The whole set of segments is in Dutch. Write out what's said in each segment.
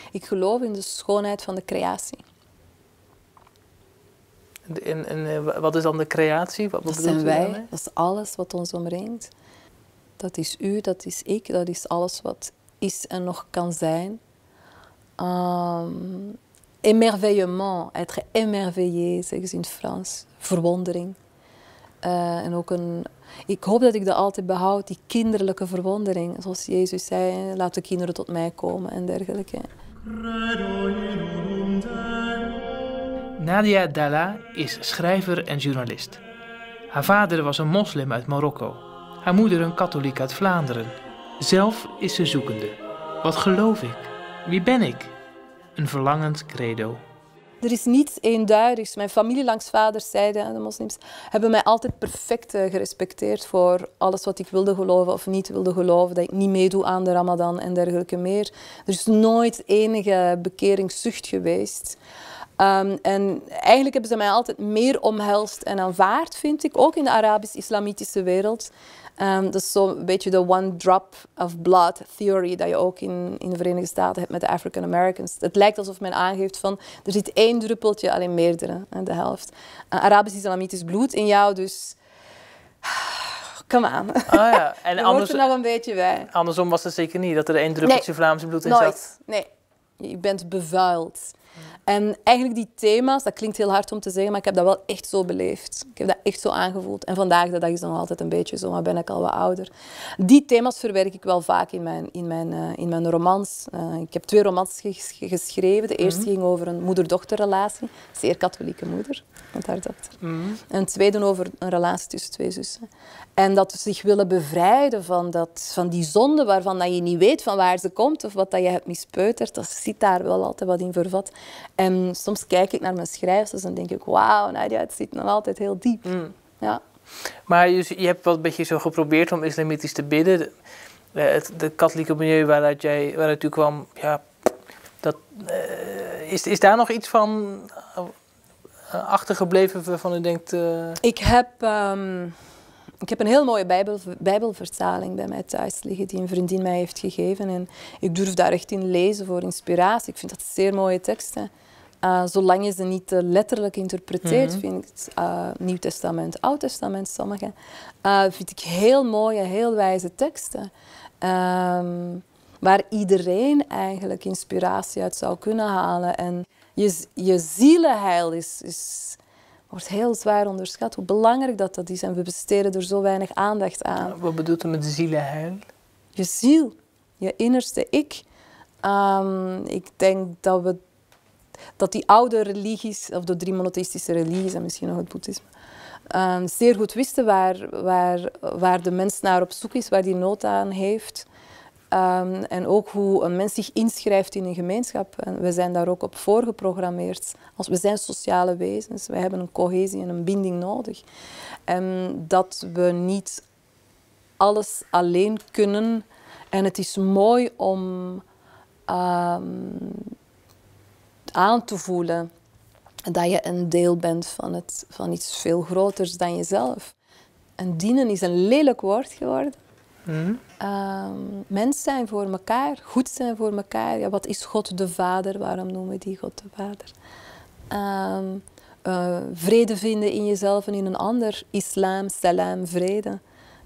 Ik geloof in de schoonheid van de creatie. En wat is dan de creatie? Wat dat bedoelt zijn u wij, daarmee? dat is alles wat ons omringt. Dat is u, dat is ik, dat is alles wat is en nog kan zijn. Émerveillement, être émerveillé, zeggen ze in het Frans. Verwondering. En ook ik hoop dat ik dat altijd behoud, die kinderlijke verwondering. Zoals Jezus zei, laat de kinderen tot mij komen en dergelijke. Nadia Dalla is schrijver en journalist. Haar vader was een moslim uit Marokko. Haar moeder een katholiek uit Vlaanderen. Zelf is ze zoekende. Wat geloof ik? Wie ben ik? Een verlangend credo. Er is niets eenduidigs. Mijn familie langs vaders zijde, de moslims, hebben mij altijd perfect gerespecteerd voor alles wat ik wilde geloven of niet wilde geloven. Dat ik niet meedoe aan de Ramadan en dergelijke meer. Er is nooit enige bekeringszucht geweest. En eigenlijk hebben ze mij altijd meer omhelst en aanvaard, vind ik. Ook in de Arabisch-islamitische wereld. Dat is zo'n beetje de one drop of blood theory dat je ook in de Verenigde Staten hebt met de African Americans. Het lijkt alsof men aangeeft van, er zit 1 druppeltje, alleen meerdere, de helft. Arabisch-islamitisch bloed in jou, dus... Come on. Oh ja. En je hoort er nog een beetje bij. Andersom was het zeker niet, dat er 1 druppeltje Vlaams bloed in nooit. zat? Nee, je bent bevuild. En eigenlijk die thema's, dat klinkt heel hard om te zeggen, maar ik heb dat wel echt zo beleefd. Ik heb dat echt zo aangevoeld. En vandaag de dag is dat nog altijd een beetje zo, maar ben ik al wat ouder. Die thema's verwerk ik wel vaak in mijn romans. Ik heb 2 romans geschreven. De eerste ging over een moeder-dochterrelatie. Zeer katholieke moeder, met haar dochter. En de tweede over een relatie tussen 2 zussen. En dat ze zich willen bevrijden van die zonde waarvan dat je niet weet van waar ze komt of wat dat je hebt mispeuterd. Dat zit daar wel altijd wat in vervat. En soms kijk ik naar mijn schrijfsters en denk ik, wauw, Nadia, het zit nog altijd heel diep. Ja. Maar je hebt wel een beetje zo geprobeerd om islamitisch te bidden. Het katholieke milieu waaruit u kwam, ja, is daar nog iets van achtergebleven waarvan u denkt... Ik heb een heel mooie bijbelvertaling bij mij thuis liggen die een vriendin mij heeft gegeven. En ik durf daar echt in lezen voor inspiratie. Ik vind dat zeer mooie teksten. Zolang je ze niet letterlijk interpreteert, vind ik het Nieuw Testament, Oud Testament, sommige, vind ik heel mooie, heel wijze teksten. Waar iedereen eigenlijk inspiratie uit zou kunnen halen. En je zielenheil wordt heel zwaar onderschat, hoe belangrijk dat is. En we besteden er zo weinig aandacht aan. Wat bedoelt u met zielenheil? Je ziel, je innerste ik. Ik denk dat die oude religies, of de 3 monotheïstische religies en misschien nog het boeddhisme, zeer goed wisten waar de mens naar op zoek is, waar die nood aan heeft. En ook hoe een mens zich inschrijft in een gemeenschap. En we zijn daar ook op voorgeprogrammeerd. We zijn sociale wezens, we hebben een cohesie en een binding nodig. En dat we niet alles alleen kunnen. En het is mooi om aan te voelen dat je een deel bent van iets veel groters dan jezelf. En dienen is een lelijk woord geworden. Mens zijn voor elkaar, goed zijn voor elkaar. Ja, wat is God de Vader? Waarom noemen we die God de Vader? Vrede vinden in jezelf en in een ander. Islam, salam, vrede.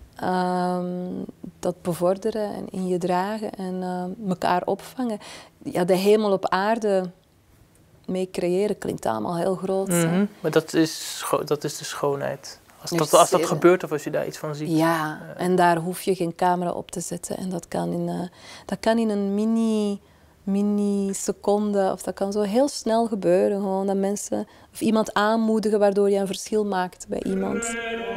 Dat bevorderen en in je dragen en elkaar opvangen. Ja, de hemel op aarde mee creëren klinkt allemaal heel groot. Maar dat is de schoonheid. Als dat gebeurt of als je daar iets van ziet. Ja, en daar hoef je geen camera op te zetten. En dat kan in een mini-seconde, of dat kan zo heel snel gebeuren. Gewoon dat mensen of iemand aanmoedigen waardoor je een verschil maakt bij iemand.